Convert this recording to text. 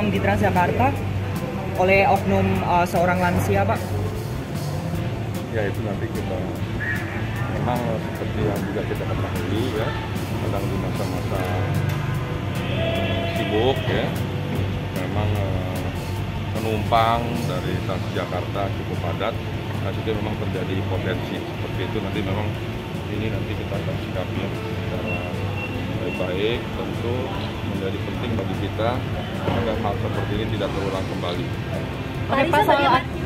penumpang di Transjakarta oleh oknum seorang lansia, Pak? Ya itu nanti kita memang seperti yang juga kita ketahui ya, kadang di masa-masa sibuk ya, memang penumpang dari Transjakarta cukup padat. Nah, itu memang terjadi potensi seperti itu. Nanti memang ini nanti kita akan sikapi secara baik-baik. Tentu menjadi penting bagi kita agar hal seperti ini tidak terulang kembali. Oke, Pak,